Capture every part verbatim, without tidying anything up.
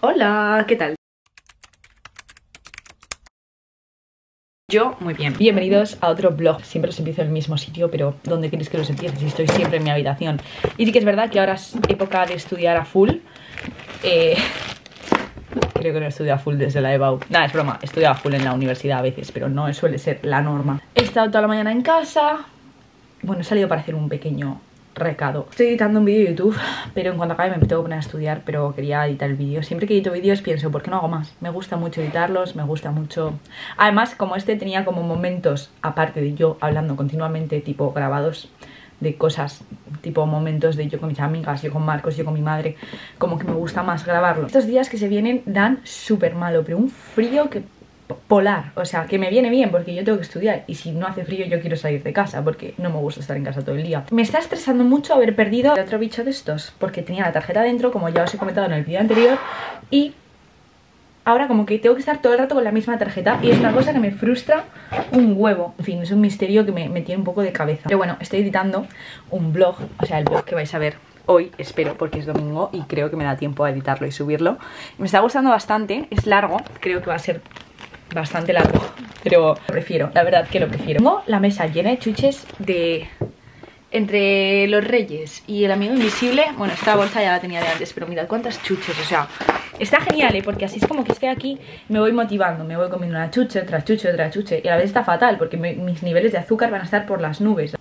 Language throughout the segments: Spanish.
Hola, ¿qué tal? Yo muy bien. Bienvenidos a otro vlog. Siempre os empiezo en el mismo sitio, pero ¿dónde queréis que los empiece? Si estoy siempre en mi habitación. Y sí que es verdad que ahora es época de estudiar a full. Eh... Creo que no estudio a full desde la EBAU. Nada, es broma, estudio a full en la universidad a veces, pero no suele ser la norma. He estado toda la mañana en casa. Bueno, he salido para hacer un pequeño recado. Estoy editando un vídeo de YouTube, pero en cuanto acabe me tengo que poner a estudiar, pero quería editar el vídeo. Siempre que edito vídeos pienso, ¿por qué no hago más? Me gusta mucho editarlos, me gusta mucho... Además, como este tenía como momentos, aparte de yo hablando continuamente, tipo grabados de cosas, tipo momentos de yo con mis amigas, yo con Marcos, yo con mi madre, como que me gusta más grabarlo. Estos días que se vienen dan súper malo, pero un frío que... polar, o sea, que me viene bien porque yo tengo que estudiar y si no hace frío yo quiero salir de casa porque no me gusta estar en casa todo el día. Me está estresando mucho haber perdido el otro bicho de estos porque tenía la tarjeta dentro, como ya os he comentado en el vídeo anterior, y ahora como que tengo que estar todo el rato con la misma tarjeta y es una cosa que me frustra un huevo. En fin, es un misterio que me, me tiene un poco de cabeza. Pero bueno, estoy editando un vlog, o sea, el vlog que vais a ver hoy, espero, porque es domingo y creo que me da tiempo a editarlo y subirlo. Me está gustando bastante, es largo, creo que va a ser bastante largo, pero lo prefiero, la verdad que lo prefiero. Tengo la mesa llena de chuches de... entre los Reyes y el amigo invisible. Bueno, esta bolsa ya la tenía de antes, pero mirad cuántas chuches, o sea, está genial, ¿eh? Porque así es como que estoy aquí, me voy motivando, me voy comiendo una chuche, otra chuche, otra chuche, y a la vez está fatal, porque me, mis niveles de azúcar van a estar por las nubes.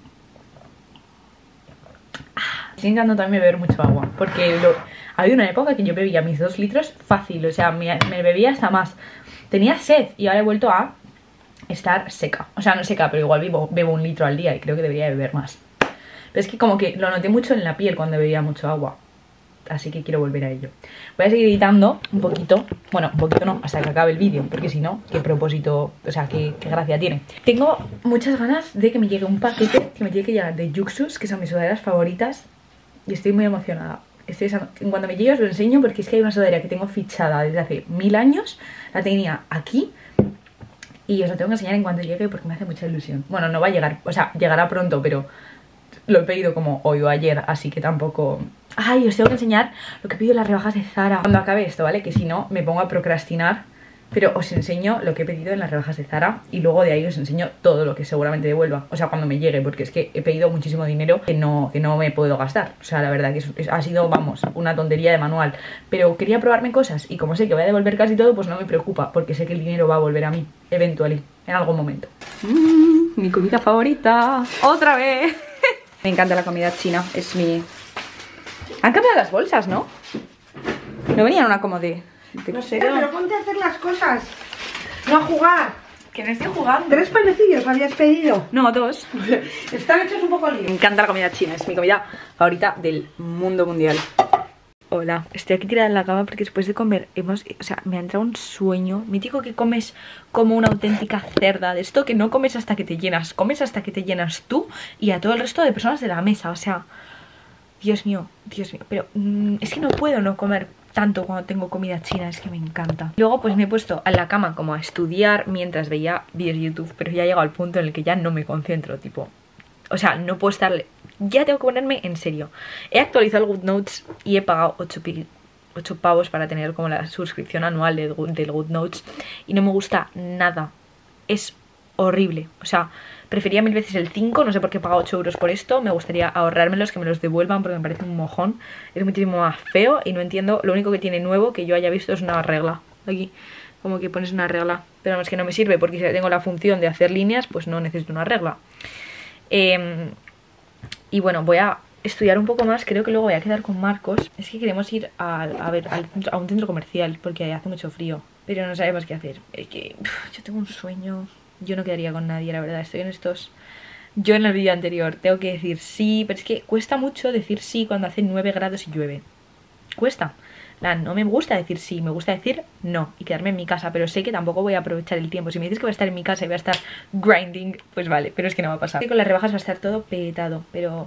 Ah, estoy intentando también beber mucho agua, porque lo... había una época que yo bebía mis dos litros fácil, o sea, me, me bebía hasta más. Tenía sed y ahora he vuelto a estar seca. O sea, no seca, pero igual bebo, bebo un litro al día y creo que debería beber más. Pero es que como que lo noté mucho en la piel cuando bebía mucho agua. Así que quiero volver a ello. Voy a seguir editando un poquito. Bueno, un poquito no, hasta que acabe el vídeo. Porque si no, qué propósito, o sea, qué, qué gracia tiene. Tengo muchas ganas de que me llegue un paquete que me tiene que llegar de Juxus, que son mis sudaderas favoritas. Y estoy muy emocionada. Estoy en cuanto me llegue os lo enseño porque es que hay una sudadera que tengo fichada desde hace mil años. La tenía aquí y os lo tengo que enseñar en cuanto llegue porque me hace mucha ilusión. Bueno, no va a llegar, o sea, llegará pronto, pero lo he pedido como hoy o ayer, así que tampoco... Ay, os tengo que enseñar lo que pido en las rebajas de Zara cuando acabe esto, ¿vale? Que si no me pongo a procrastinar. Pero os enseño lo que he pedido en las rebajas de Zara y luego de ahí os enseño todo lo que seguramente devuelva. O sea, cuando me llegue, porque es que he pedido muchísimo dinero que no, que no me puedo gastar. O sea, la verdad que es, es, ha sido, vamos, una tontería de manual. Pero quería probarme cosas y como sé que voy a devolver casi todo, pues no me preocupa, porque sé que el dinero va a volver a mí, eventualmente, en algún momento. Mm, mi comida favorita. ¡Otra vez! Me encanta la comida china, es mi... Han cambiado las bolsas, ¿no? No venían una como de... No sé, pero ponte a hacer las cosas. No a jugar. Que no estoy jugando. ¿Tres panecillos habías pedido? No, dos. Están hechos un poco lío. Me encanta la comida china, es mi comida favorita del mundo mundial. Hola, estoy aquí tirada en la cama porque después de comer hemos... O sea, me ha entrado un sueño. Mítico que comes como una auténtica cerda. De esto que no comes hasta que te llenas. Comes hasta que te llenas tú y a todo el resto de personas de la mesa. O sea, Dios mío, Dios mío. Pero mmm, es que no puedo no comer tanto cuando tengo comida china, es que me encanta. Luego pues me he puesto a la cama como a estudiar mientras veía vídeos de YouTube, pero ya he llegado al punto en el que ya no me concentro, tipo... O sea, no puedo estarle... Ya tengo que ponerme en serio. He actualizado el GoodNotes y he pagado ocho pavos para tener como la suscripción anual del, del GoodNotes y no me gusta nada. Es horrible, o sea... Prefería mil veces el cinco, no sé por qué he pagado ocho euros por esto. Me gustaría ahorrármelos, que me los devuelvan porque me parece un mojón. Es muchísimo más feo y no entiendo. Lo único que tiene nuevo que yo haya visto es una regla. Aquí, como que pones una regla. Pero no, es que no me sirve porque si tengo la función de hacer líneas, pues no necesito una regla. Eh, y bueno, voy a estudiar un poco más. Creo que luego voy a quedar con Marcos. Es que queremos ir a, a ver al, a un centro comercial porque hace mucho frío. Pero no sabemos qué hacer. Es que uf, yo tengo un sueño... Yo no quedaría con nadie, la verdad, estoy en estos... Yo en el vídeo anterior tengo que decir sí, pero es que cuesta mucho decir sí cuando hace nueve grados y llueve. Cuesta. La, no me gusta decir sí, me gusta decir no y quedarme en mi casa, pero sé que tampoco voy a aprovechar el tiempo. Si me dices que voy a estar en mi casa y voy a estar grinding, pues vale, pero es que no va a pasar. Con las rebajas va a estar todo petado, pero...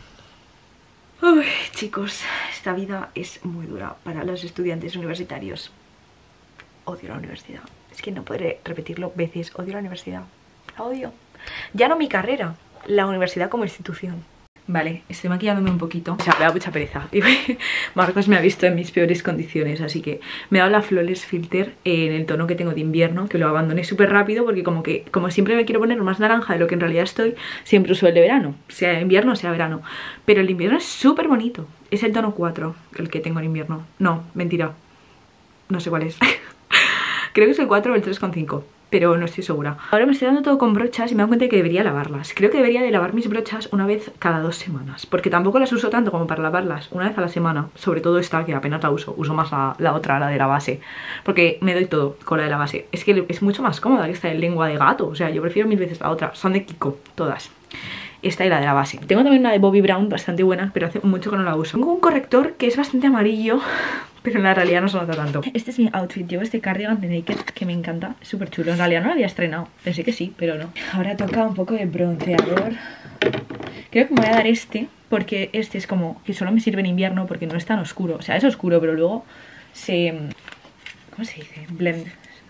Uy, chicos, esta vida es muy dura para los estudiantes universitarios. Odio la universidad. Es que no podré repetirlo veces. Odio la universidad. La odio. Ya no mi carrera, la universidad como institución. Vale, estoy maquillándome un poquito. O sea, me da mucha pereza. Marcos me ha visto en mis peores condiciones, así que me he dado la Flawless Filter en el tono que tengo de invierno, que lo abandoné súper rápido porque como que, como siempre me quiero poner más naranja de lo que en realidad estoy, siempre uso el de verano, sea invierno o sea verano. Pero el invierno es súper bonito. Es el tono cuatro, el que tengo en invierno. No, mentira. No sé cuál es. Creo que es el cuatro o el tres coma cinco. Pero no estoy segura. Ahora me estoy dando todo con brochas y me doy cuenta de que debería lavarlas. Creo que debería de lavar mis brochas una vez cada dos semanas. Porque tampoco las uso tanto como para lavarlas. Una vez a la semana. Sobre todo esta que apenas la uso. Uso más la, la otra, la de la base. Porque me doy todo con la de la base. Es que es mucho más cómoda que esta de lengua de gato. O sea, yo prefiero mil veces la otra. Son de Kiko, todas. Esta y la de la base. Tengo también una de Bobbi Brown bastante buena, pero hace mucho que no la uso. Tengo un corrector que es bastante amarillo, pero en la realidad no se nota tanto. Este es mi outfit. Llevo este cardigan de Naked que me encanta. Es súper chulo. En realidad no lo había estrenado. Pensé que sí, pero no. Ahora toca un poco de bronceador. Creo que me voy a dar este, porque este es como que solo me sirve en invierno porque no es tan oscuro. O sea, es oscuro, pero luego se... ¿Cómo se dice? Blend.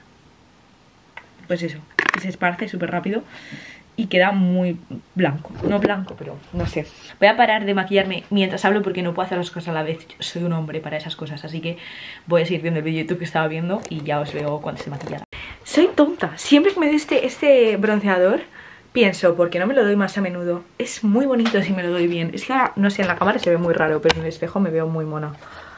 Pues eso. Que se esparce súper rápido. Y queda muy blanco. No blanco, pero no sé. Voy a parar de maquillarme mientras hablo porque no puedo hacer las cosas a la vez. Yo soy un hombre para esas cosas. Así que voy a seguir viendo el vídeo de YouTube que estaba viendo y ya os veo cuando esté maquillada. Soy tonta. Siempre que me doy este, este bronceador pienso, ¿por qué no me lo doy más a menudo? Es muy bonito si me lo doy bien. Es que ahora, no sé, en la cámara se ve muy raro, pero en el espejo me veo muy mona.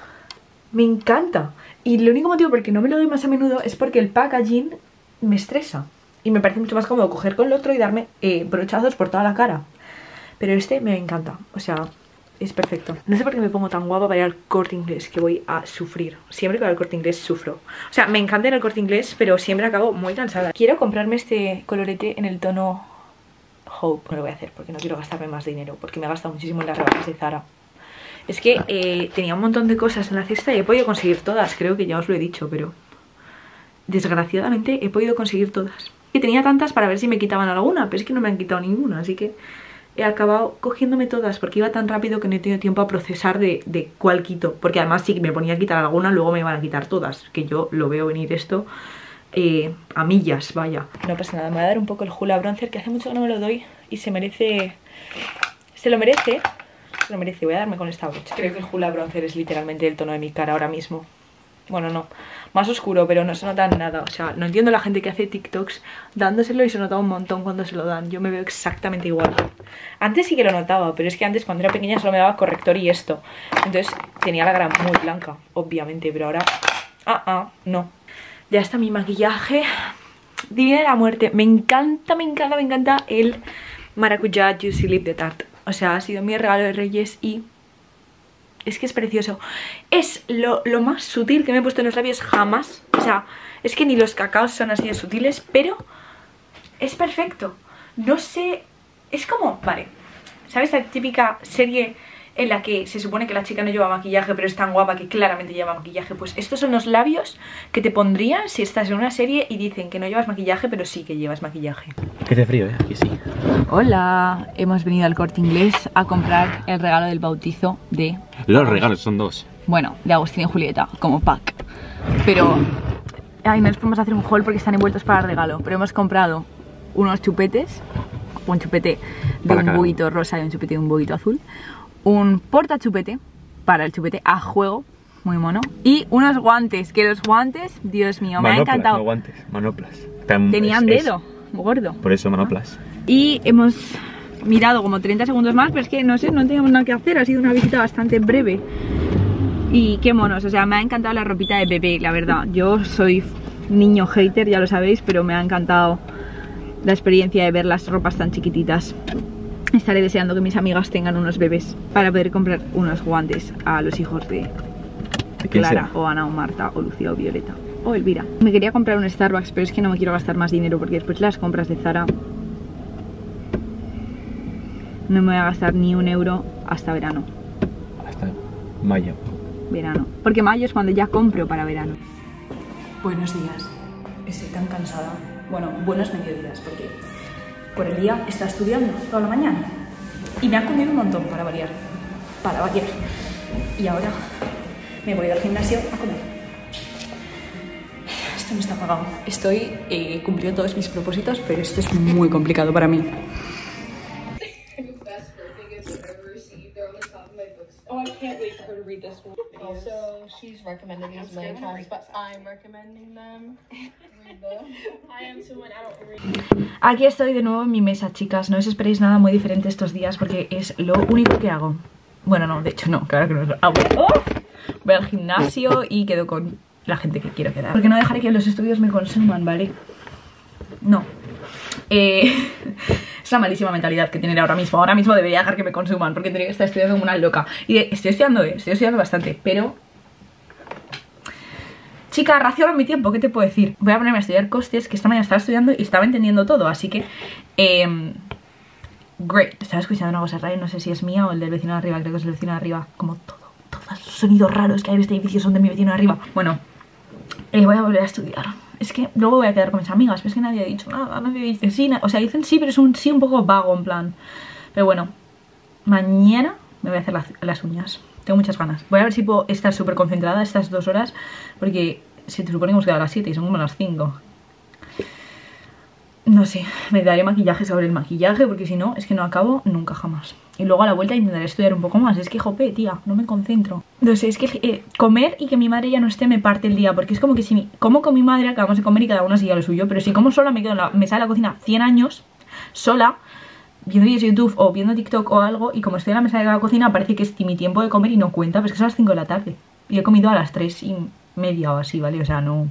Me encanta. Y el único motivo por el que no me lo doy más a menudo es porque el packaging me estresa. Y me parece mucho más cómodo coger con el otro y darme eh, brochazos por toda la cara. Pero este me encanta, o sea, es perfecto. No sé por qué me pongo tan guapa para ir al Corte Inglés, que voy a sufrir. Siempre que voy al Corte Inglés sufro. O sea, me encanta ir al Corte Inglés, pero siempre acabo muy cansada. Quiero comprarme este colorete en el tono Hope. No lo voy a hacer porque no quiero gastarme más dinero, porque me he gastado muchísimo en las rebajas de Zara. Es que eh, tenía un montón de cosas en la cesta y he podido conseguir todas. Creo que ya os lo he dicho, pero desgraciadamente he podido conseguir todas. Que tenía tantas para ver si me quitaban alguna, pero es que no me han quitado ninguna, así que he acabado cogiéndome todas porque iba tan rápido que no he tenido tiempo a procesar de, de cuál quito. Porque además si me ponía a quitar alguna, luego me iban a quitar todas, que yo lo veo venir esto eh, a millas, vaya. No pasa nada, me voy a dar un poco el Hoola Bronzer, que hace mucho que no me lo doy y se merece... Se lo merece, se lo merece, voy a darme con esta brocha. Creo que el Hoola Bronzer es literalmente el tono de mi cara ahora mismo. Bueno, no, más oscuro, pero no se nota nada. O sea, no entiendo la gente que hace TikToks dándoselo y se nota un montón cuando se lo dan. Yo me veo exactamente igual. Antes sí que lo notaba, pero es que antes cuando era pequeña solo me daba corrector y esto. Entonces tenía la cara muy blanca, obviamente, pero ahora... Ah, ah, no. Ya está mi maquillaje. Divina de la muerte. Me encanta, me encanta, me encanta el Maracuyá Juicy Lip de Tarte. O sea, ha sido mi regalo de Reyes y... es que es precioso. Es lo, lo más sutil que me he puesto en los labios jamás. O sea, es que ni los cacaos son así de sutiles, pero es perfecto. No sé, es como, vale, ¿sabes la típica serie en la que se supone que la chica no lleva maquillaje pero es tan guapa que claramente lleva maquillaje? Pues estos son los labios que te pondrían si estás en una serie y dicen que no llevas maquillaje pero sí que llevas maquillaje. Que hace frío, ¿eh? Aquí sí. Hola, hemos venido al Corte Inglés a comprar el regalo del bautizo de... Los regalos son dos. Bueno, de Agustín y Julieta, como pack. Pero... ay, no les podemos hacer un haul porque están envueltos para regalo. Pero hemos comprado unos chupetes, un chupete de Para un cada buguito rosa y un chupete de un buguito azul, un portachupete para el chupete a juego, muy mono, y unos guantes, que los guantes, Dios mío, me Manoplas, ha encantado. No guantes, manoplas. Tan- Tenían es- dedo, es- gordo. Por eso manoplas. Y hemos mirado como treinta segundos más, pero es que no sé, no teníamos nada que hacer, ha sido una visita bastante breve. Y qué monos, o sea, me ha encantado la ropita de bebé, la verdad. Yo soy niño hater, ya lo sabéis, pero me ha encantado la experiencia de ver las ropas tan chiquititas. Estaré deseando que mis amigas tengan unos bebés para poder comprar unos guantes a los hijos de ¿De quién Clara, será? o Ana, o Marta, o Lucía, o Violeta, o Elvira. Me quería comprar un Starbucks, pero es que no me quiero gastar más dinero porque después de las compras de Zara no me voy a gastar ni un euro hasta verano. Hasta mayo. Verano. Porque mayo es cuando ya compro para verano. Buenos días. Estoy tan cansada. Bueno, buenos mediodías, porque por el día está estudiando toda la mañana. Y me ha comido un montón para variar. Para variar. Y ahora me voy al gimnasio a comer. Esto no está pagado. Estoy eh, cumpliendo todos mis propósitos, pero esto es muy complicado para mí. He's recommended these many times, but I'm recommending them. Read them. I am too, and I don't read. Aquí estoy de nuevo en mi mesa, chicas. No os esperéis nada muy diferente estos días porque es lo único que hago. Bueno, no, de hecho no, claro que no lo hago. ¡Oh! Voy al gimnasio y quedo con la gente que quiero quedar. Porque no dejaré que los estudios me consuman, ¿vale? No. Eh, es una malísima mentalidad que tener ahora mismo. Ahora mismo debería dejar que me consuman porque tendría que estar estudiando como una loca. Y de, estoy estudiando, eh, estoy estudiando bastante, pero... Chica, raciono mi tiempo, ¿qué te puedo decir? Voy a ponerme a estudiar costes, que esta mañana estaba estudiando y estaba entendiendo todo, así que... Eh, great. Estaba escuchando una cosa rara y no sé si es mía o el del vecino de arriba, creo que es el vecino de arriba. Como todo, todos los sonidos raros que hay en este edificio son de mi vecino de arriba. Bueno, eh, voy a volver a estudiar. Es que luego voy a quedar con mis amigas, pero es que nadie ha dicho nada, nadie dice sí, o sea, dicen sí, pero es un sí un poco vago en plan. Pero bueno, mañana me voy a hacer las, las uñas. Tengo muchas ganas. Voy a ver si puedo estar súper concentrada estas dos horas, porque se te supone que hemos quedado a las siete y son como las cinco. No sé, me daré maquillaje sobre el maquillaje, porque si no, es que no acabo nunca jamás. Y luego a la vuelta intentaré estudiar un poco más. Es que, jope, tía, no me concentro. No sé, es que eh, comer y que mi madre ya no esté me parte el día. Porque es como que si mi, como con mi madre, acabamos de comer y cada una sigue lo suyo. Pero si como sola, me quedo en la mesa de la cocina cien años, sola, viendo vídeos de YouTube o viendo TikTok o algo. Y como estoy en la mesa de la cocina, parece que es mi tiempo de comer y no cuenta. Pues que son las cinco de la tarde. Y he comido a las tres y media o así, ¿vale? O sea, no...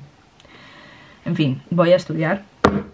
En fin, voy a estudiar.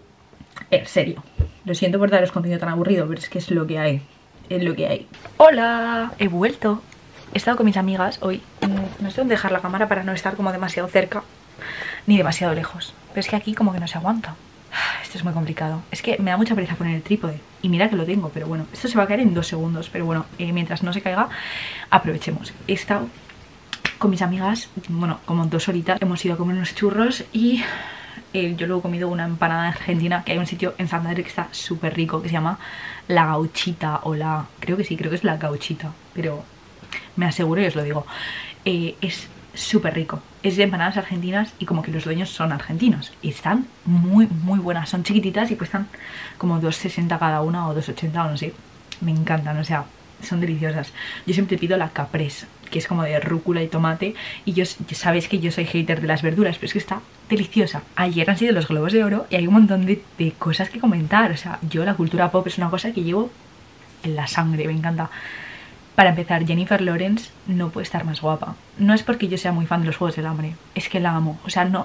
En serio, lo siento por daros contenido tan aburrido, pero es que es lo que hay. Es lo que hay. ¡Hola! He vuelto. He estado con mis amigas hoy. No sé dónde dejar la cámara para no estar como demasiado cerca ni demasiado lejos. Pero es que aquí como que no se aguanta. Esto es muy complicado. Es que me da mucha pereza poner el trípode. Y mira que lo tengo, pero bueno, esto se va a caer en dos segundos. Pero bueno, eh, mientras no se caiga, aprovechemos. He estado con mis amigas, bueno, como dos horitas. Hemos ido a comer unos churros y... Eh, yo luego he comido una empanada argentina, que hay un sitio en Santander que está súper rico, que se llama La Gauchita, o la... creo que sí, creo que es La Gauchita, pero me aseguro y os lo digo. Eh, es súper rico, es de empanadas argentinas y como que los dueños son argentinos. Y están muy, muy buenas, son chiquititas y cuestan como dos sesenta cada una o dos ochenta o no sé. Me encantan, o sea, son deliciosas. Yo siempre pido la caprese, que es como de rúcula y tomate. Y yo, ya sabéis que yo soy hater de las verduras, pero es que está deliciosa. Ayer han sido los Globos de Oro y hay un montón de, de cosas que comentar. O sea, yo la cultura pop es una cosa que llevo en la sangre, me encanta. Para empezar, Jennifer Lawrence no puede estar más guapa. No es porque yo sea muy fan de los Juegos del Hambre, es que la amo. O sea, no...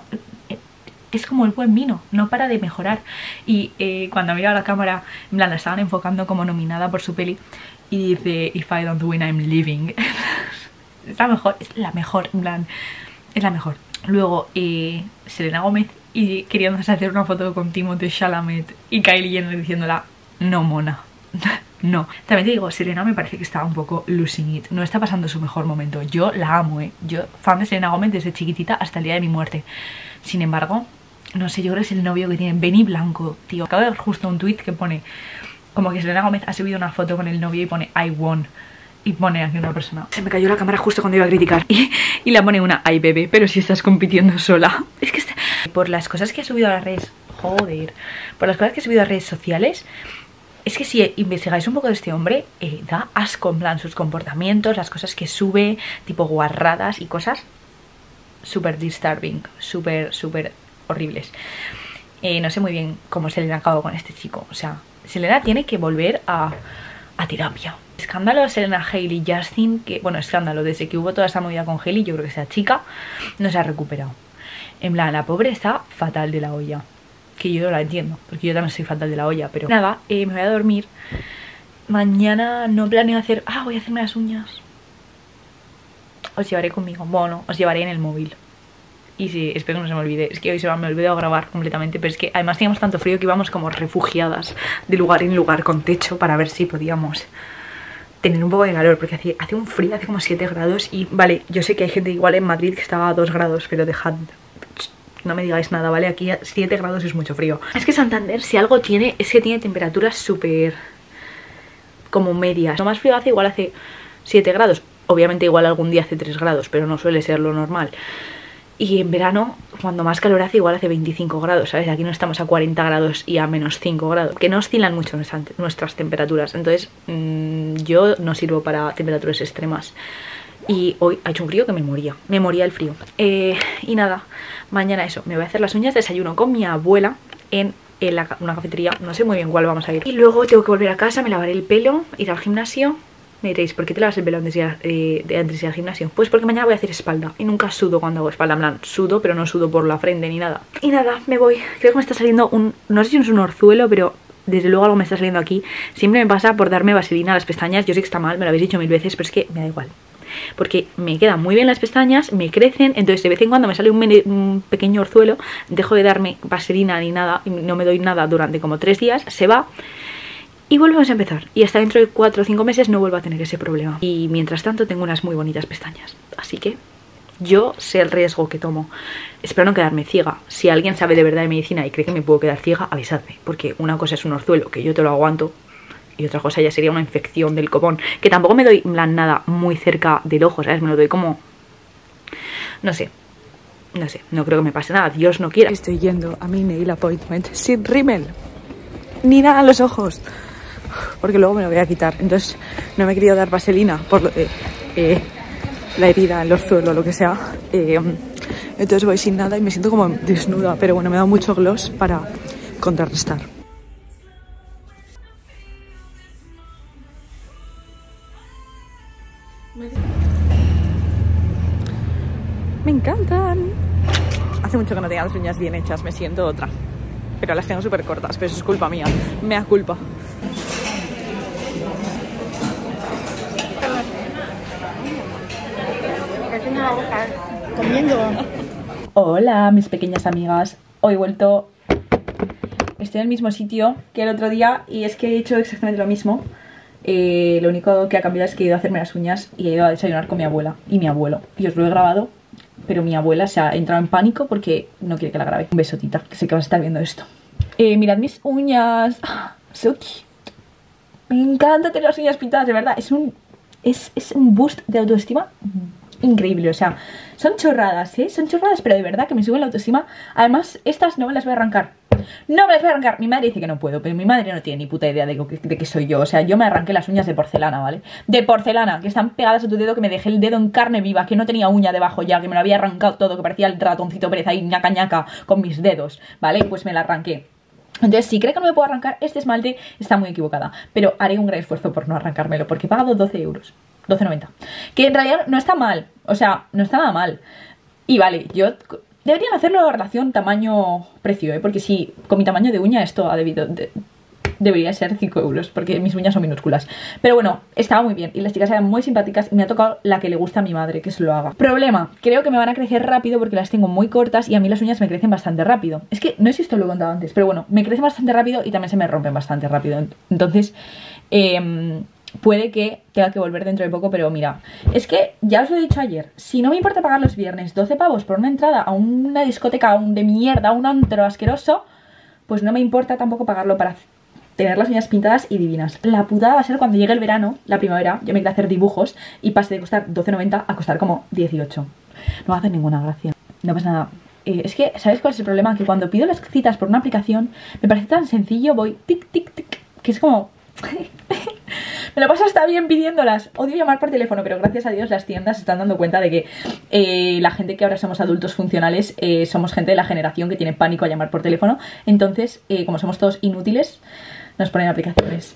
es como el buen vino, no para de mejorar. Y eh, cuando mira a la cámara, en plan, la estaban enfocando como nominada por su peli y dice, if I don't win, I'm leaving. Es la mejor, es la mejor, en plan, es la mejor. Luego, eh, Selena Gómez y queriéndose hacer una foto con Timothée Chalamet y Kylie Jenner diciéndola, no mona, no. También te digo, Selena me parece que está un poco losing it, no está pasando su mejor momento. Yo la amo, eh, yo fan de Selena Gómez desde chiquitita hasta el día de mi muerte. Sin embargo, no sé, yo creo que es el novio que tiene, Benny Blanco, tío. Acabo de ver justo un tweet que pone como que Selena Gómez ha subido una foto con el novio y pone I won. Y pone aquí una persona. Se me cayó la cámara justo cuando iba a criticar. Y, y la pone una ay bebé, pero si estás compitiendo sola. Es que está... Por las cosas que ha subido a las redes, joder, por las cosas que ha subido a redes sociales, es que si investigáis un poco de este hombre, eh, da asco en plan sus comportamientos, las cosas que sube, tipo guarradas y cosas súper disturbing, súper, súper horribles. Eh, no sé muy bien cómo se le ha acabado con este chico. O sea, Selena tiene que volver a, a terapia. Escándalo, Selena, Hailey, Justin, que bueno, escándalo, desde que hubo toda esa movida con Hailey, yo creo que esa chica no se ha recuperado. En plan, la pobre está fatal de la olla. Que yo la entiendo, porque yo también soy fatal de la olla, pero nada, eh, me voy a dormir. Mañana no planeo hacer... Ah, voy a hacerme las uñas. Os llevaré conmigo, bueno, os llevaré en el móvil. Y sí, espero que no se me olvide. Es que hoy se me ha olvidado grabar completamente. Pero es que además teníamos tanto frío que íbamos como refugiadas de lugar en lugar con techo para ver si podíamos tener un poco de calor, porque hace, hace un frío, hace como siete grados. Y vale, yo sé que hay gente igual en Madrid que estaba a dos grados, pero dejad, no me digáis nada, ¿vale? Aquí a siete grados es mucho frío. Es que Santander, si algo tiene, es que tiene temperaturas súper como medias. Lo más frío hace, igual hace siete grados. Obviamente igual algún día hace tres grados, pero no suele ser lo normal. Y en verano, cuando más calor hace, igual hace veinticinco grados, ¿sabes? Aquí no estamos a cuarenta grados y a menos cinco grados, que no oscilan mucho nuestras, nuestras temperaturas. Entonces, mmm, yo no sirvo para temperaturas extremas. Y hoy ha hecho un frío que me moría, me moría el frío. Eh, y nada, mañana eso, me voy a hacer las uñas, desayuno con mi abuela en, en la, una cafetería, no sé muy bien cuál vamos a ir. Y luego tengo que volver a casa, me lavaré el pelo, ir al gimnasio. Me diréis, ¿por qué te lavas el pelo antes de ir, a, eh, de, antes de ir al gimnasio? Pues porque mañana voy a hacer espalda y nunca sudo cuando hago espalda, en plan, sudo pero no sudo por la frente ni nada. Y nada, me voy, creo que me está saliendo un, no sé si es un orzuelo, pero desde luego algo me está saliendo aquí. Siempre me pasa por darme vaselina a las pestañas, yo sé que está mal, me lo habéis dicho mil veces, pero es que me da igual. Porque me quedan muy bien las pestañas, me crecen, entonces de vez en cuando me sale un, un pequeño orzuelo, dejo de darme vaselina ni nada, y no me doy nada durante como tres días, se va. Y volvemos a empezar. Y hasta dentro de cuatro o cinco meses no vuelvo a tener ese problema. Y mientras tanto tengo unas muy bonitas pestañas. Así que yo sé el riesgo que tomo. Espero no quedarme ciega. Si alguien sabe de verdad de medicina y cree que me puedo quedar ciega, avisadme. Porque una cosa es un orzuelo, que yo te lo aguanto. Y otra cosa ya sería una infección del copón. Que tampoco me doy en plan nada muy cerca del ojo, ¿sabes? Me lo doy como... No sé. No sé. No creo que me pase nada. Dios no quiera. Estoy yendo a mi nail appointment sin rímel. Ni nada en los ojos. Porque luego me lo voy a quitar. Entonces no me he querido dar vaselina por lo de eh, la herida, el orzuelo o lo que sea. Eh, entonces voy sin nada y me siento como desnuda. Pero bueno, me he dado mucho gloss para contrarrestar. Me encantan. Hace mucho que no tenía las uñas bien hechas. Me siento otra. Pero las tengo súper cortas. Pero eso es culpa mía. Me da culpa. Comiendo. Hola, mis pequeñas amigas. Hoy he vuelto. Estoy en el mismo sitio que el otro día y es que he hecho exactamente lo mismo. Eh, lo único que ha cambiado es que he ido a hacerme las uñas y he ido a desayunar con mi abuela y mi abuelo. Y os lo he grabado, pero mi abuela se ha entrado en pánico porque no quiere que la grabe. Un beso, tita, que sé que vas a estar viendo esto. Eh, mirad mis uñas. Ah, so cute. Me encanta tener las uñas pintadas, de verdad. Es un, es, es un boost de autoestima increíble, o sea, son chorradas, ¿eh? Son chorradas, pero de verdad que me suben la autoestima. Además, estas no me las voy a arrancar. No me las voy a arrancar. Mi madre dice que no puedo, pero mi madre no tiene ni puta idea de que, de que soy yo. O sea, yo me arranqué las uñas de porcelana, ¿vale? De porcelana, que están pegadas a tu dedo, que me dejé el dedo en carne viva, que no tenía uña debajo ya, que me lo había arrancado todo, que parecía el ratoncito Pérez ahí, ñaca ñaca, con mis dedos, ¿vale? Pues me la arranqué. Entonces, si cree que no me puedo arrancar este esmalte, está muy equivocada. Pero haré un gran esfuerzo por no arrancármelo, porque he pagado doce euros. doce noventa. Que en realidad no está mal. O sea, no está nada mal. Y vale, yo... Deberían hacerlo en relación tamaño-precio, ¿eh? Porque si con mi tamaño de uña esto ha debido... De, debería ser cinco euros, porque mis uñas son minúsculas. Pero bueno, estaba muy bien. Y las chicas eran muy simpáticas y me ha tocado la que le gusta a mi madre, que se lo haga. Problema, creo que me van a crecer rápido porque las tengo muy cortas y a mí las uñas me crecen bastante rápido. Es que, no sé si esto lo he contado antes, pero bueno, me crecen bastante rápido y también se me rompen bastante rápido. Entonces, eh... puede que tenga que volver dentro de poco, pero mira, es que ya os lo he dicho ayer, si no me importa pagar los viernes doce pavos por una entrada a una discoteca de mierda, a un antro asqueroso, pues no me importa tampoco pagarlo para tener las uñas pintadas y divinas. La putada va a ser cuando llegue el verano, la primavera, yo me quiero hacer dibujos y pase de costar doce noventa a costar como dieciocho. No va a hacer ninguna gracia, no pasa nada. Eh, es que, ¿sabéis cuál es el problema? Que cuando pido las citas por una aplicación me parece tan sencillo, voy tic tic tic, que es como... me lo paso hasta bien pidiéndolas. Odio llamar por teléfono, pero gracias a Dios las tiendas se están dando cuenta de que eh, la gente que ahora somos adultos funcionales eh, somos gente de la generación que tiene pánico a llamar por teléfono. Entonces, eh, como somos todos inútiles, nos ponen aplicaciones.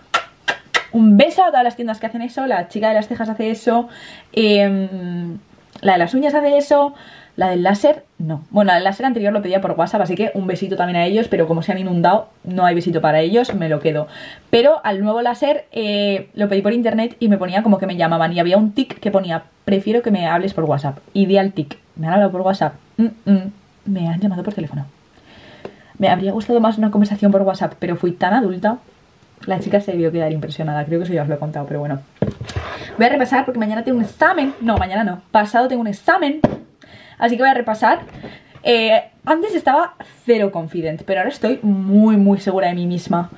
Un beso a todas las tiendas que hacen eso. La chica de las cejas hace eso, eh, la de las uñas hace eso. La del láser, no. Bueno, el láser anterior lo pedía por WhatsApp, así que un besito también a ellos, pero como se han inundado, no hay besito para ellos, me lo quedo. Pero al nuevo láser eh, lo pedí por internet y me ponía como que me llamaban y había un tic que ponía, prefiero que me hables por WhatsApp. Y di al tic, me han hablado por WhatsApp, mm -mm. me han llamado por teléfono. Me habría gustado más una conversación por WhatsApp, pero fui tan adulta. La chica se debió quedar impresionada, creo que eso ya os lo he contado, pero bueno. Voy a repasar porque mañana tengo un examen, no, mañana no, pasado tengo un examen. Así que voy a repasar. eh, Antes estaba cero confident, pero ahora estoy muy muy segura de mí misma.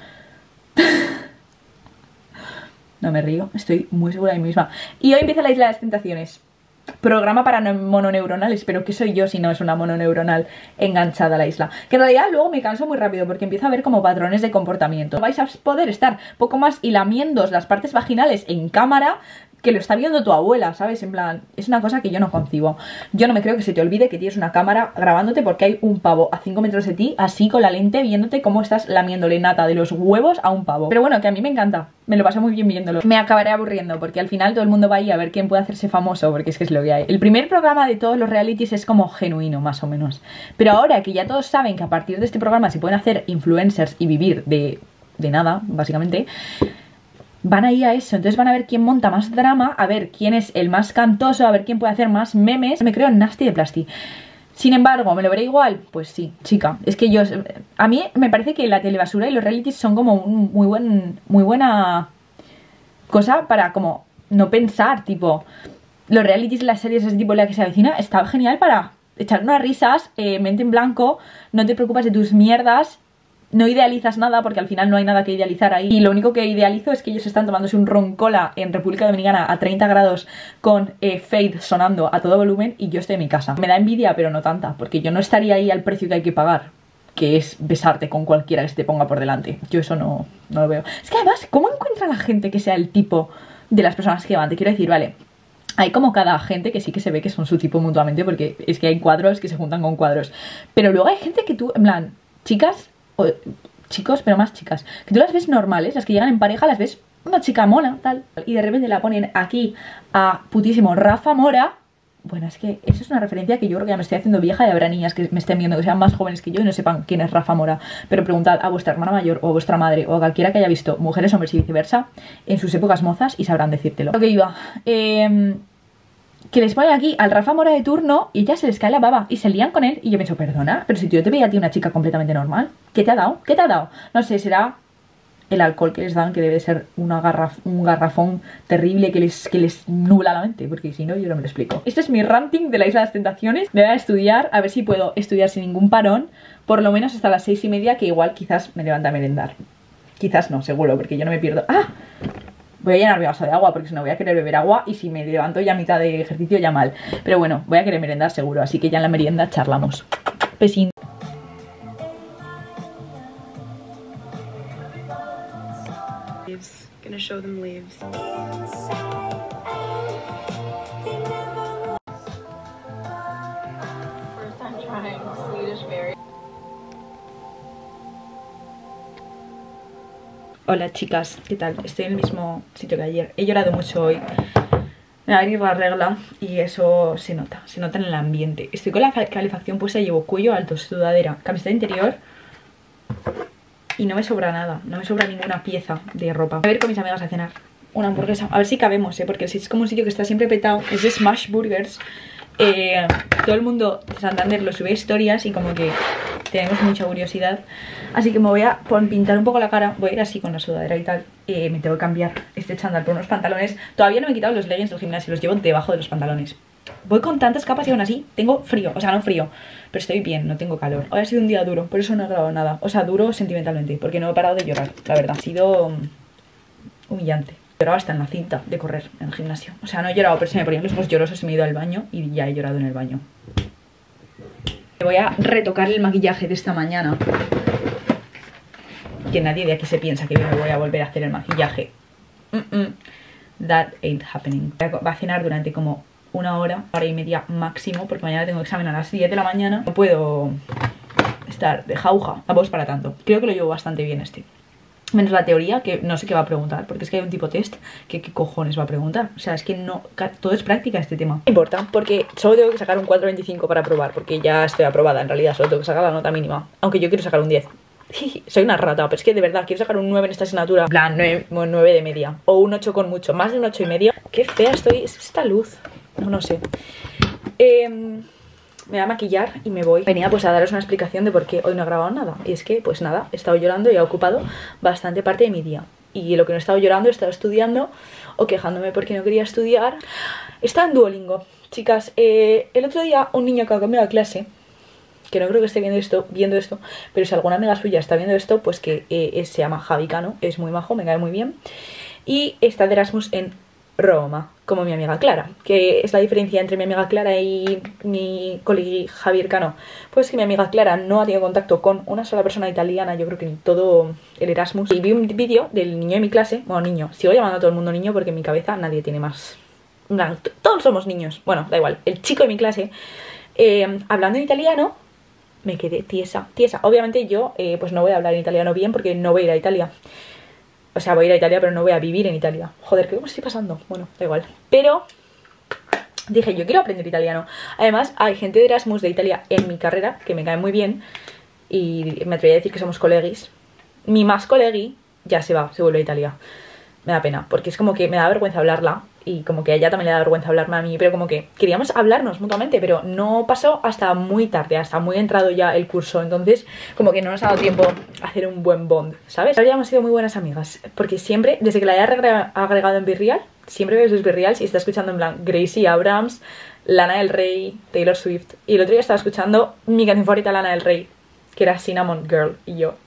No me río, estoy muy segura de mí misma. Y hoy empieza la Isla de las Tentaciones. Programa para mononeuronales, pero ¿qué soy yo si no es una mononeuronal enganchada a la isla? Que en realidad luego me canso muy rápido porque empiezo a ver como patrones de comportamiento. Vais a poder estar poco más y lamiéndoos las partes vaginales en cámara que lo está viendo tu abuela, ¿sabes? En plan, es una cosa que yo no concibo. Yo no me creo que se te olvide que tienes una cámara grabándote porque hay un pavo a cinco metros de ti, así con la lente, viéndote cómo estás lamiéndole nata de los huevos a un pavo. Pero bueno, que a mí me encanta, me lo paso muy bien viéndolo. Me acabaré aburriendo porque al final todo el mundo va ahí a ver quién puede hacerse famoso, porque es que es lo que hay. El primer programa de todos los realities es como genuino, más o menos. Pero ahora que ya todos saben que a partir de este programa se pueden hacer influencers y vivir de, de nada, básicamente, van a ir a eso, entonces van a ver quién monta más drama, a ver quién es el más cantoso, a ver quién puede hacer más memes. Me creo nasty de plasti. Sin embargo, ¿me lo veré igual? Pues sí, chica. Es que yo... A mí me parece que la telebasura y los realities son como un muy buen, muy buena cosa para como no pensar, tipo... Los realities, las series, ese tipo, la que se avecina, está genial para echar unas risas, eh, mente en blanco, no te preocupas de tus mierdas, no idealizas nada porque al final no hay nada que idealizar ahí. Y lo único que idealizo es que ellos están tomándose un ron cola en República Dominicana a treinta grados con eh, Fade sonando a todo volumen y yo estoy en mi casa. Me da envidia, pero no tanta, porque yo no estaría ahí al precio que hay que pagar, que es besarte con cualquiera que se te ponga por delante. Yo eso no, no lo veo. Es que además, ¿cómo encuentra la gente que sea el tipo de las personas que van? Te quiero decir, vale, hay como cada gente que sí que se ve que son su tipo mutuamente, porque es que hay cuadros que se juntan con cuadros. Pero luego hay gente que tú, en plan, chicas... O chicos, pero más chicas, que tú las ves normales, las que llegan en pareja, las ves una chica mona, tal, y de repente la ponen aquí a putísimo Rafa Mora. Bueno, es que eso es una referencia que yo creo que ya me estoy haciendo vieja y habrá niñas que me estén viendo que sean más jóvenes que yo y no sepan quién es Rafa Mora. Pero preguntad a vuestra hermana mayor o a vuestra madre o a cualquiera que haya visto Mujeres, Hombres y Viceversa en sus épocas mozas y sabrán decírtelo. Lo que iba... Eh... que les ponen aquí al Rafa Mora de turno y ya se les cae la baba y se lían con él y yo me he dicho, perdona, pero si yo te veía a ti una chica completamente normal, ¿qué te ha dado? ¿Qué te ha dado? No sé, será el alcohol que les dan, que debe ser una garraf un garrafón terrible que les, que les nubla la mente, porque si no yo no me lo explico. Este es mi ranting de la Isla de las Tentaciones. Me voy a estudiar, a ver si puedo estudiar sin ningún parón, por lo menos hasta las seis y media, que igual quizás me levanta a merendar. Quizás no, seguro, porque yo no me pierdo. ¡Ah! Voy a llenar mi vaso de agua porque si no voy a querer beber agua y si me levanto ya a mitad de ejercicio ya mal. Pero bueno, voy a querer merendar seguro, así que ya en la merienda charlamos. Pesín. Gonna show them leaves. First time trying Swedish berry. Hola chicas, ¿qué tal? Estoy en el mismo sitio que ayer. He llorado mucho hoy. Me va a venir la regla y eso se nota, se nota en el ambiente. Estoy con la calefacción puesta, llevo cuello alto, sudadera, camiseta interior y no me sobra nada, no me sobra ninguna pieza de ropa. Voy a ir con mis amigas a cenar una hamburguesa, a ver si cabemos, ¿eh? Porque es como un sitio que está siempre petado, es de Smash Burgers. Eh, todo el mundo de Santander lo sube a historias y como que tenemos mucha curiosidad. Así que me voy a pintar un poco la cara. Voy a ir así con la sudadera y tal. eh, Me tengo que cambiar este chándal por unos pantalones. Todavía no me he quitado los leggings del gimnasio, los llevo debajo de los pantalones. Voy con tantas capas y aún así tengo frío. O sea, no frío, pero estoy bien, no tengo calor. Hoy ha sido un día duro, por eso no he grabado nada. O sea, duro sentimentalmente, porque no he parado de llorar, la verdad. Ha sido humillante. He llorado hasta en la cinta de correr en el gimnasio. O sea, no he llorado, pero se me ponían los ojos llorosos y me he ido al baño y ya he llorado en el baño. Me voy a retocar el maquillaje de esta mañana. Que nadie de aquí se piensa que me voy a volver a hacer el maquillaje. Mm -mm. That ain't happening. Va a cenar durante como una hora, hora y media máximo, porque mañana tengo examen a las diez de la mañana. No puedo estar de jauja. Tampoco es para tanto. Creo que lo llevo bastante bien este. Menos la teoría, que no sé qué va a preguntar, porque es que hay un tipo test que qué cojones va a preguntar. O sea, es que no, todo es práctica este tema. No importa, porque solo tengo que sacar un cuatro veinticinco para aprobar, porque ya estoy aprobada, en realidad solo tengo que sacar la nota mínima. Aunque yo quiero sacar un diez. Soy una rata, pero es que de verdad quiero sacar un nueve en esta asignatura. En plan, nueve de media. O un ocho con mucho, más de un ocho y medio. Qué fea estoy, es esta luz. No, no sé. Eh... Me voy a maquillar y me voy. Venía pues a daros una explicación de por qué hoy no he grabado nada. Y es que pues nada, he estado llorando y he ocupado bastante parte de mi día. Y lo que no he estado llorando, he estado estudiando o quejándome porque no quería estudiar. Está en Duolingo. Chicas, eh, el otro día un niño que ha cambiado de clase, que no creo que esté viendo esto, viendo esto, pero si alguna amiga suya está viendo esto, pues que eh, se llama Javi Cano, es muy majo, me cae muy bien. Y está de Erasmus en Roma. como mi amiga Clara. ¿Qué es la diferencia entre mi amiga Clara y mi colega Javier Cano? Pues que mi amiga Clara no ha tenido contacto con una sola persona italiana, yo creo que en todo el Erasmus. Y vi un vídeo del niño de mi clase, bueno, niño, sigo llamando a todo el mundo niño porque en mi cabeza nadie tiene más... No, todos somos niños, bueno, da igual. El chico de mi clase, eh, hablando en italiano, me quedé tiesa, tiesa. Obviamente yo eh, pues no voy a hablar en italiano bien porque no voy a ir a Italia. O sea, voy a ir a Italia, pero no voy a vivir en Italia. Joder, ¿qué me estoy pasando? Bueno, da igual. Pero dije, yo quiero aprender italiano. Además, hay gente de Erasmus de Italia en mi carrera, que me cae muy bien. Y me atrevería a decir que somos colegis. Mi más colegui ya se va, se vuelve a Italia. Me da pena, porque es como que me da vergüenza hablarla. Y como que a ella también le da vergüenza hablarme a mí. Pero como que queríamos hablarnos mutuamente, pero no pasó hasta muy tarde, hasta muy entrado ya el curso. Entonces como que no nos ha dado tiempo a hacer un buen bond, ¿sabes? Ahora ya hemos sido muy buenas amigas, porque siempre, desde que la he agregado en Virreal, siempre veo sus Virreals y está escuchando en plan Gracie Abrams, Lana del Rey, Taylor Swift. Y el otro día estaba escuchando mi canción favorita, Lana del Rey, que era Cinnamon Girl, y yo...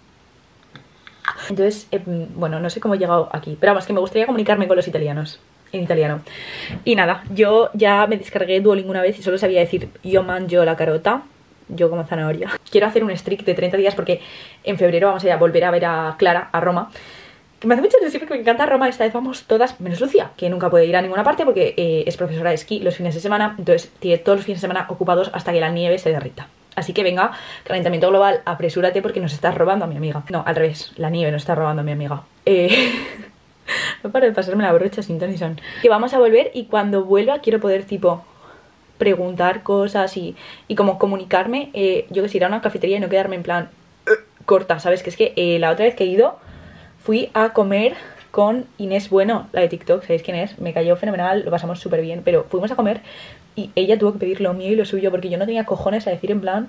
Entonces, eh, bueno, no sé cómo he llegado aquí, pero vamos, que me gustaría comunicarme con los italianos en italiano. Y nada, yo ya me descargué Duolingo una vez y solo sabía decir yo mangio la carota, yo como zanahoria. Quiero hacer un streak de treinta días porque en febrero vamos a ir a volver a ver a Clara, a Roma. Que me hace mucha ilusión porque me encanta Roma. Esta vez vamos todas, menos Lucía, que nunca puede ir a ninguna parte porque eh, es profesora de esquí los fines de semana. Entonces tiene todos los fines de semana ocupados hasta que la nieve se derrita. Así que venga, calentamiento global, apresúrate porque nos estás robando a mi amiga. No, al revés, la nieve nos está robando a mi amiga. Eh... No paro de pasarme la brocha sin ton ni son. Que vamos a volver y cuando vuelva quiero poder tipo preguntar cosas y, y como comunicarme, eh, yo que sé, ir a una cafetería y no quedarme en plan uh, corta, ¿sabes? Que es que eh, la otra vez que he ido fui a comer con Inés Bueno, la de TikTok, ¿sabéis quién es? Me cayó fenomenal, lo pasamos súper bien, pero fuimos a comer y ella tuvo que pedir lo mío y lo suyo porque yo no tenía cojones a decir en plan...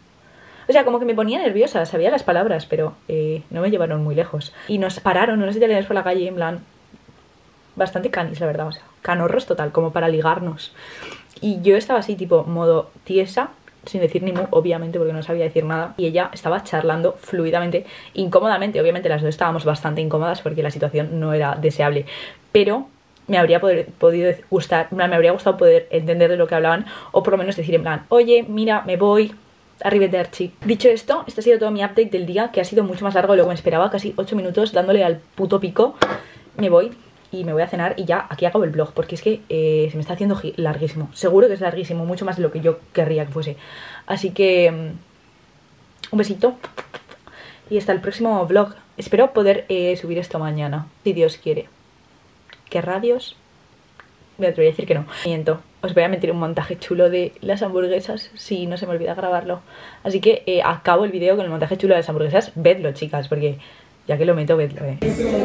O sea, como que me ponía nerviosa, sabía las palabras, pero eh, no me llevaron muy lejos. Y nos pararon unos italianos por la calle en plan... Bastante canis, la verdad, o sea, canorros total, como para ligarnos. Y yo estaba así, tipo, modo tiesa, sin decir ni mu, obviamente, porque no sabía decir nada. Y ella estaba charlando fluidamente, incómodamente. Obviamente las dos estábamos bastante incómodas porque la situación no era deseable. Pero me habría poder, podido gustar, me habría gustado poder entender de lo que hablaban. O por lo menos decir en plan, oye, mira, me voy... Arrivederci. Dicho esto, este ha sido todo mi update del día, que ha sido mucho más largo de lo que me esperaba, casi ocho minutos dándole al puto pico. Me voy y me voy a cenar y ya aquí acabo el vlog, porque es que eh, se me está haciendo larguísimo. Seguro que es larguísimo, mucho más de lo que yo querría que fuese. Así que um, un besito y hasta el próximo vlog. Espero poder eh, subir esto mañana, si Dios quiere. ¿Qué radios? Me atrevería a decir que no. Miento. Os voy a meter un montaje chulo de las hamburguesas si no se me olvida grabarlo. Así que eh, acabo el vídeo con el montaje chulo de las hamburguesas. Vedlo, chicas, porque ya que lo meto, vedlo, eh.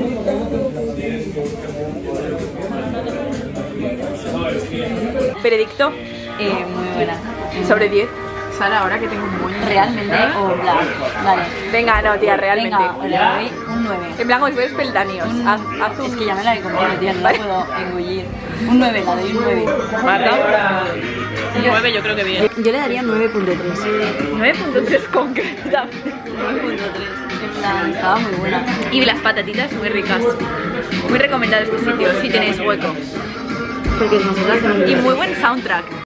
Veredicto. Eh, muy buena. Sobre diez. Sara, ahora que tengo un moño. ¿Realmente o bla? Vale. Venga, no, tía, realmente. Venga, le doy un nueve. En plan, os veis peldaños. Un... Haz, haz un... Es que ya me la he comido, tía, no la puedo engullir. Un nueve, la doy un nueve. Marta. Un nueve yo creo que bien. Yo le daría nueve punto tres. nueve punto tres concreta. nueve punto tres. En plan, estaba muy buena. Y las patatitas muy ricas. Muy recomendado este sitio, si tenéis hueco. Porque nosotras... Y muy buen soundtrack.